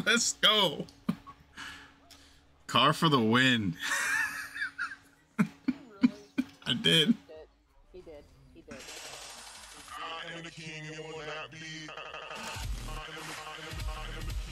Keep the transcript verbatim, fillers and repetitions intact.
Let's go. Car for the win. Really? I did. He did. He did. I am the king and will not be. I am the, I am, I am the